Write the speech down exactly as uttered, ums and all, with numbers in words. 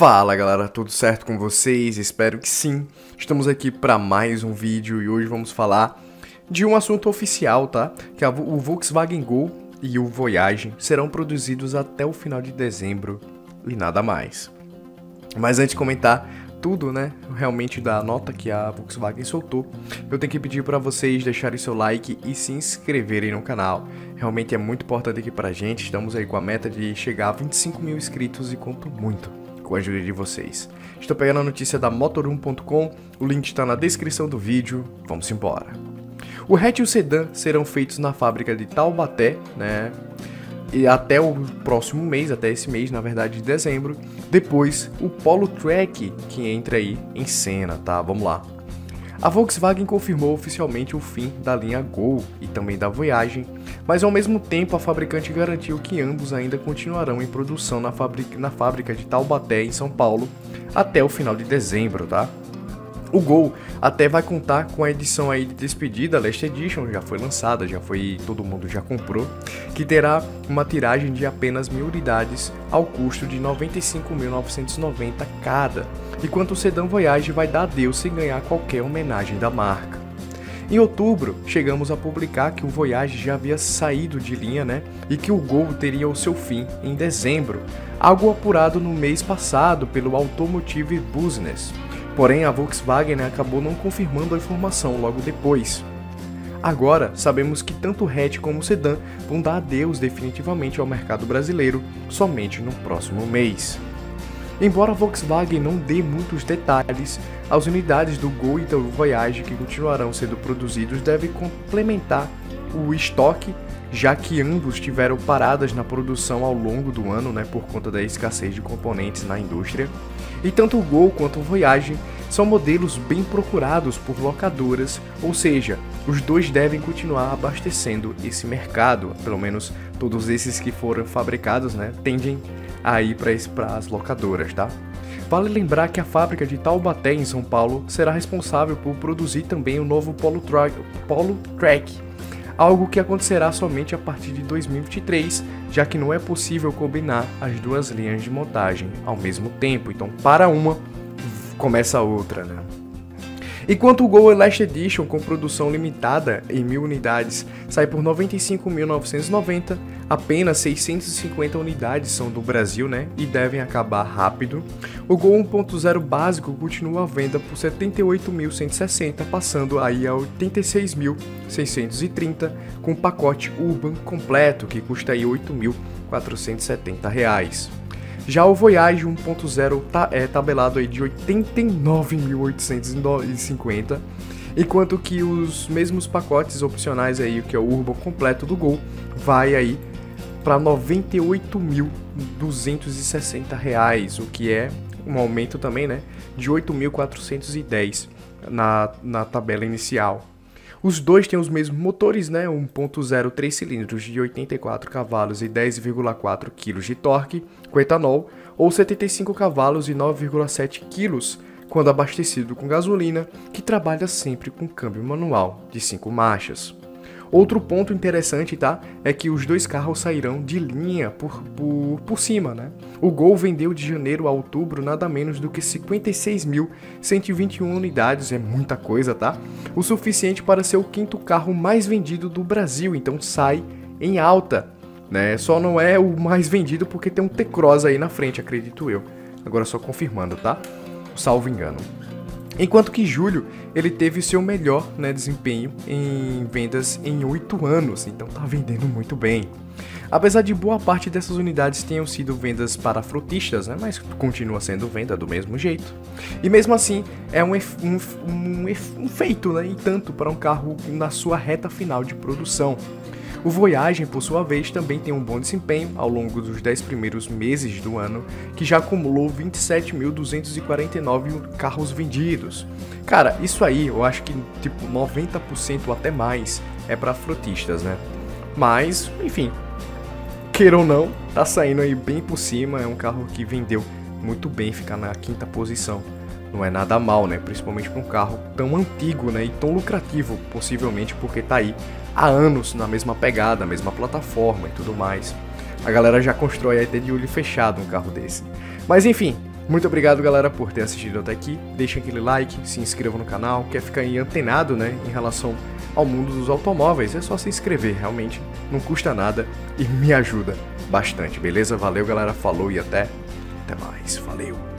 Fala galera, tudo certo com vocês? Espero que sim. Estamos aqui para mais um vídeo e hoje vamos falar de um assunto oficial, tá? Que é o Volkswagen Gol e o Voyage serão produzidos até o final de dezembro e nada mais. Mas antes de comentar tudo, né, realmente da nota que a Volkswagen soltou, eu tenho que pedir para vocês deixarem seu like e se inscreverem no canal. Realmente é muito importante aqui pra gente, estamos aí com a meta de chegar a vinte e cinco mil inscritos e conto muito com a ajuda de vocês. Estou pegando a notícia da motorum ponto com, o link está na descrição do vídeo, vamos embora. O hatch e o sedã serão feitos na fábrica de Taubaté, né, e até o próximo mês, até esse mês, na verdade, de dezembro. Depois, o Polo Track, que entra aí em cena, tá? Vamos lá. A Volkswagen confirmou oficialmente o fim da linha Gol e também da Voyage, mas ao mesmo tempo a fabricante garantiu que ambos ainda continuarão em produção na fábrica, na fábrica de Taubaté, em São Paulo, até o final de dezembro, tá? O Gol até vai contar com a edição aí de despedida, Last Edition, já foi lançada, já foi, todo mundo já comprou, que terá uma tiragem de apenas mil unidades ao custo de noventa e cinco mil novecentos e noventa cada, enquanto o sedã Voyage vai dar adeus sem ganhar qualquer homenagem da marca. Em outubro, chegamos a publicar que o Voyage já havia saído de linha, né, e que o Gol teria o seu fim em dezembro, algo apurado no mês passado pelo Automotive Business. Porém, a Volkswagen, né, acabou não confirmando a informação logo depois. Agora, sabemos que tanto o hatch como o sedã vão dar adeus definitivamente ao mercado brasileiro somente no próximo mês. Embora a Volkswagen não dê muitos detalhes, as unidades do Gol e do Voyage que continuarão sendo produzidos devem complementar o estoque, já que ambos tiveram paradas na produção ao longo do ano, né, por conta da escassez de componentes na indústria. E tanto o Gol quanto o Voyage são modelos bem procurados por locadoras, ou seja, os dois devem continuar abastecendo esse mercado, pelo menos todos esses que foram fabricados, né, tendem a ir para as locadoras, tá? Vale lembrar que a fábrica de Taubaté, em São Paulo, será responsável por produzir também o novo Polo, Tra Polo Track, algo que acontecerá somente a partir de dois mil e vinte e três, já que não é possível combinar as duas linhas de montagem ao mesmo tempo, então para uma, começa a outra, né? Enquanto o Gol Last Edition, com produção limitada em mil unidades, sai por noventa e cinco mil novecentos e noventa, apenas seiscentas e cinquenta unidades são do Brasil, né, e devem acabar rápido. O Gol um ponto zero básico continua à venda por setenta e oito mil cento e sessenta, passando aí a oitenta e seis mil seiscentos e trinta, com o pacote Urban completo, que custa aí oito mil quatrocentos e setenta reais. Já o Voyage um ponto zero tá, é tabelado aí de oitenta e nove mil oitocentos e cinquenta, enquanto que os mesmos pacotes opcionais aí, que é o Urban completo do Gol, vai aí para noventa e oito mil duzentos e sessenta reais, o que é um aumento também, né, de oito mil quatrocentos e dez na, na tabela inicial. Os dois têm os mesmos motores, né, um ponto zero três cilindros de oitenta e quatro cavalos e dez vírgula quatro quilos de torque com etanol, ou setenta e cinco cavalos e nove vírgula sete quilos quando abastecido com gasolina, que trabalha sempre com câmbio manual de cinco marchas. Outro ponto interessante, tá, é que os dois carros sairão de linha por, por, por cima, né? O Gol vendeu de janeiro a outubro nada menos do que cinquenta e seis mil cento e vinte e uma unidades, é muita coisa, tá? O suficiente para ser o quinto carro mais vendido do Brasil, então sai em alta, né? Só não é o mais vendido porque tem um T-Cross aí na frente, acredito eu. Agora só confirmando, tá? Salvo engano. Enquanto que julho ele teve seu melhor, né, desempenho em vendas em oito anos, então tá vendendo muito bem. Apesar de boa parte dessas unidades tenham sido vendas para frotistas, né, mas continua sendo venda do mesmo jeito. E mesmo assim é um, um, um, um feito, né, e tanto para um carro na sua reta final de produção. O Voyage, por sua vez, também tem um bom desempenho ao longo dos dez primeiros meses do ano, que já acumulou vinte e sete mil duzentos e quarenta e nove carros vendidos. Cara, isso aí eu acho que tipo noventa por cento ou até mais é para frotistas, né? Mas, enfim, queira ou não, tá saindo aí bem por cima, é um carro que vendeu muito bem, ficar na quinta posição. Não é nada mal, né? Principalmente para um carro tão antigo, né? E tão lucrativo, possivelmente porque tá aí há anos na mesma pegada, mesma plataforma e tudo mais. A galera já constrói até de olho fechado um carro desse. Mas enfim, Muito obrigado, galera, por ter assistido até aqui. Deixa aquele like, se inscreva no canal. Quer ficar aí antenado, né, em relação ao mundo dos automóveis? É só se inscrever, realmente não custa nada e me ajuda bastante, beleza? Valeu, galera, falou e até, até mais, valeu!